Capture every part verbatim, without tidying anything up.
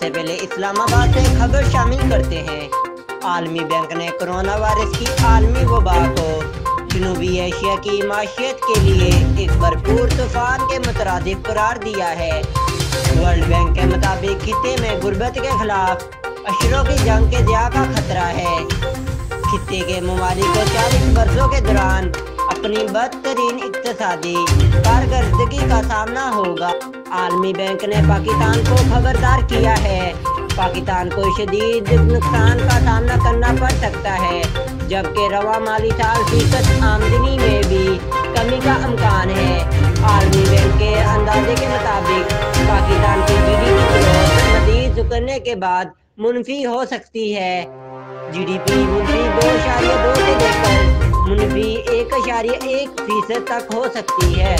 سے پہلے اسلام آباد سے خبر شامل کرتے ہیں۔ عالمی بینک نے کرونا وائرس کی عالمی وبا کو جنوبی ایشیا کی معیشت کے لیے ایک بھرپور طوفان کے مترادف قرار دیا ہے۔ ورلڈ بینک کے مطابق خطے میں غربت کے خلاف اشروں کی جنگ کے ضیاع کا خطرہ ہے۔ خطے کے ممالک کو چالیس برسوں کے دوران اپنی بدترین اقتصادی کارکردگی کا سامنا ہوگا۔ عالمی بینک نے پاکستان کو خبردار کیا ہے، پاکستان کو شدید نقصان کا سامنا کرنا پڑ سکتا ہے، جبکہ رواں مالی سال فیصد آمدنی میں بھی کمی کا امکان ہے۔ عالمی بینک کے اندازے کے مطابق پاکستان کی جی ڈی پی گروتھ مزید سکڑنے کے بعد منفی ہو سکتی ہے۔ جی ڈی پی منفی دو اشاریہ دو سے لے کر منفی ایک اشاریہ ایک فیصد تک ہو سکتی ہے۔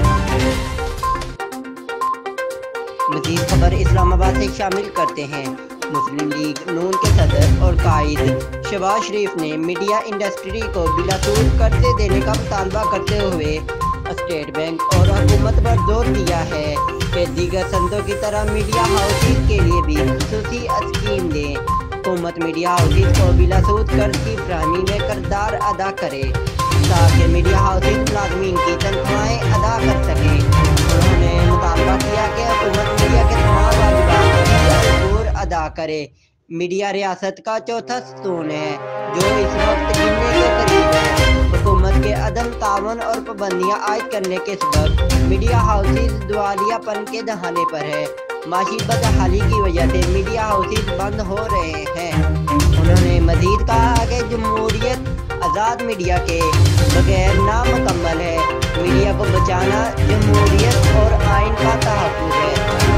مزید خبر اسلام آباد سے شامل کرتے ہیں۔ مسلم لیگ نون کے صدر اور قائد شہباز شریف نے میڈیا انڈسٹری کو بلا سود قرضے دینے کا مطالبہ کرتے ہوئے اسٹیٹ بینک اور حکومت پر زور دیا ہے کہ دیگر صنعتوں کی طرح میڈیا ہاؤسز کے لیے بھی خصوصی اسکیم دیں۔ حکومت میڈیا ہاؤسز کو بلا سود قرض کی فراہمی میں کردار ادا کرے تاکہ میڈیا ہاؤسز ملازمین کی تنخواہیں ادا کر سکیں۔ انہوں نے مطالبہ کیا کہ حکومت میڈیا کے تمام واجبات بھرپور ادا کرے۔ میڈیا ریاست کا چوتھا ستون ہے جو اس وقت گرنے کے قریب ہے۔ حکومت کے عدم تعاون اور پابندیاں عائد کرنے کے سبب میڈیا ہاؤسز دیوالیہ پن کے دہانے پر ہے۔ معاشی بدحالی کی وجہ سے میڈیا ہاؤسز بند ہو رہے ہیں۔ انہوں نے مزید کہا کہ جمہوریت آزاد میڈیا کے بغیر نامکمل ہے۔ میڈیا کو بچانا جمہوریت اور آئین کا تحفظ ہے۔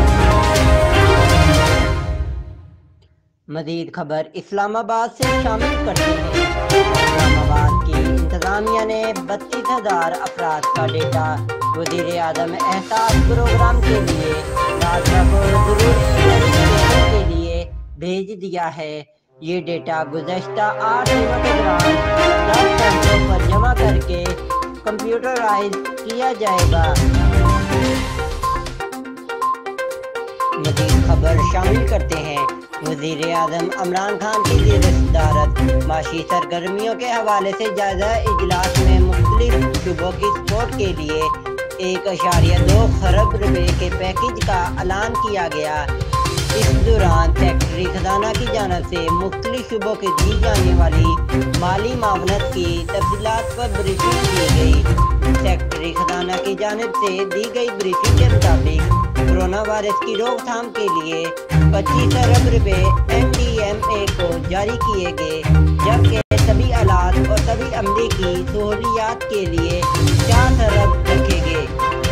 مزید خبر اسلام آباد سے شامل کرتے ہیں۔ اسلام آباد کی انتظامیہ نے بتیس ہزار افراد کا ڈیٹا وزیر اعظم احساس پروگرام کے لیے راتب اور ضروری ویریفیکیشن کے لیے بھیج دیا ہے۔ یہ ڈیٹا گزشتہ آٹھ دنوں کے دوران دس سینٹروں پر جمع کر کے کمپیوٹرائز کیا جائے گا۔ مزید خبر شامل کرتے ہیں۔ وزیر اعظم عمران خان کی زیر صدارت معاشی سرگرمیوں کے حوالے سے جائزہ اجلاس میں مختلف شعبوں کی سپورٹ کے لیے ایک اشاریہ دو خرب روپے کے پیکیج کا اعلان کیا گیا۔ اس دوران سیکرٹری خزانہ کی جانب سے مختلف شعبوں کے دی جانے والی مالی معاونت کی تفصیلات پر بریفنگ دی گئی۔ سیکرٹری خزانہ کی جانب سے دی گئی بریفنگ کے مطابق کرونا وائرس کی روک تھام کے لیے پچیس ارب روپے این ڈی ایم اے کو جاری کیے گئے، جبکہ طبی آلات اور طبی عملے کی سہولیات کے لیے چار ارب رکھے گئے۔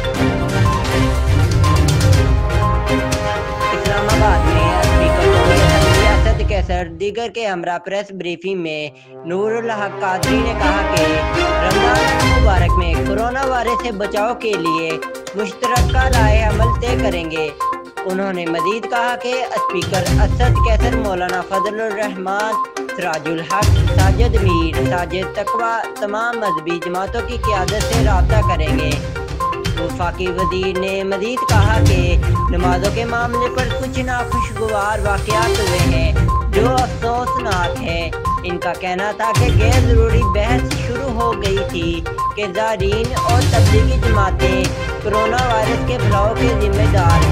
اسلام آباد میں اسپیکر قومی اسمبلی اسد کیسر دیگر کے ہمراہ پریس بریفنگ میں نور الحق قادری نے کہا کہ رمضان المبارک میں کرونا وائرس سے بچاؤ کے لیے مشترکہ رائے عمل طے کریں گے۔ انہوں نے مزید کہا کہ اسپیکر اسد کیسر مولانا فضل الرحمان سراج الحق ساجد میر ساجد تقوی تمام مذہبی جماعتوں کی قیادت سے رابطہ کریں گے۔ وفاقی وزیر نے مزید کہا کہ نمازوں کے معاملے پر کچھ ناخوشگوار واقعات ہوئے ہیں جو افسوسناک ہیں۔ ان کا کہنا تھا کہ غیر ضروری بحث شروع ہو گئی تھی کہ زائرین اور تبلیغی جماعتیں کرونا وائرس کے پھیلاؤ کے ذمہ دار